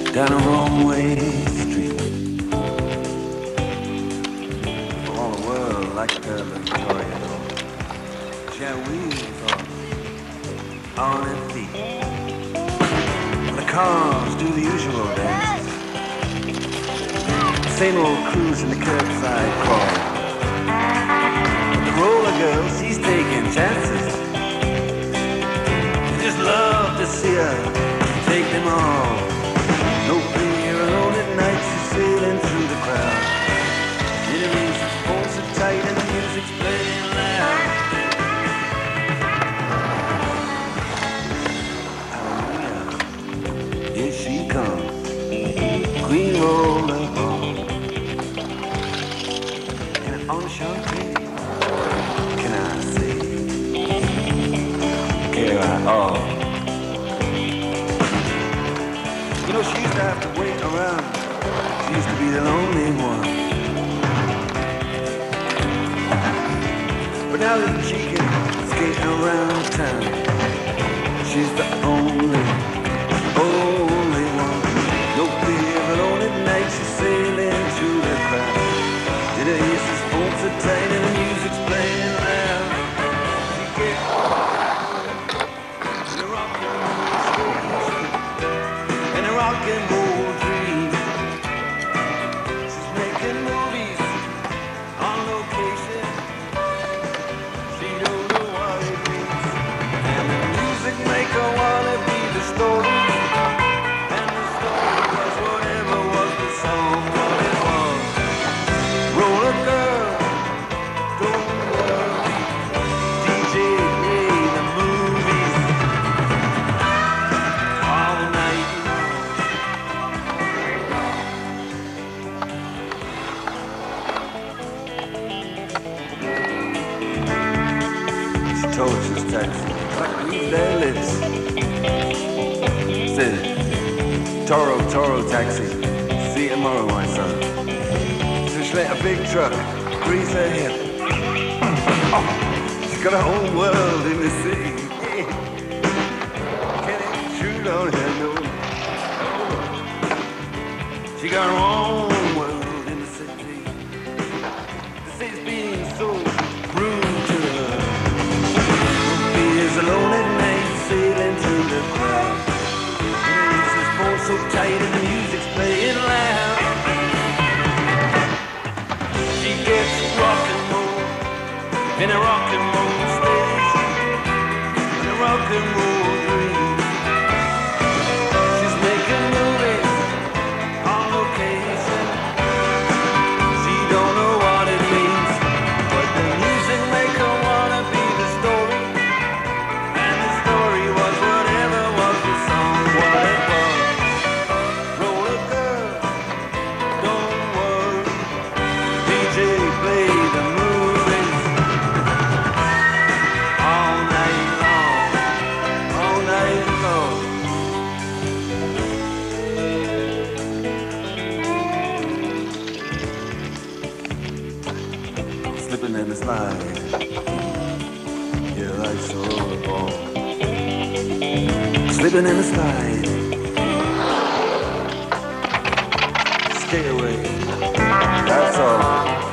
down a wrong-way street. For all the world like the Victoria Hall. Shall we on her feet? The cars do the usual dance. Same old cruise in the curbside crawl. The roller girl, she's taking chances. You just love to see her take them all. No fear alone at night, she's sailing through the crowd. Enemies hold so tight and the music's playing loud. Hallelujah, here she comes, Queen Roller Ball. And on champagne, can I say, care I all. You know, she used to have to wait around. She used to be the lonely one. But now that she can skate around town, she's the only one. No fear alone at night, she's sailing through the crowd. Did her ears just hold so tight and the music's playing loud. She gets in a rock and roll dream. She's making movies on location. She don't know what it means. And the music make her wanna be the story. And the story was whatever was the song, what it was. Roller girl, don't worry. DJ play the movies all night long. She told us this taxi, like read their lips. Said, Toro taxi, see you tomorrow, my son. So she let a big truck grease her hip. Oh, she's got her own world in the city. Can't intrude on her, no. She got her own world in the city. The city's being so rude to her. She is alone at night, sailing through the crowd. And her ears is pulled so tight and the music's playing loud. She gets rock and roll in a rock and roll stage, in a rock and roll dream. She's making movies on location. She don't know what it means, but the music make her wanna be the story. And the story was whatever was the song, what it was. Roller girl, don't worry. DJ play the movies all night long, all night long. Slipping in the slide, yeah, life's a roller ball. Slipping in the slide, stay away, that's all.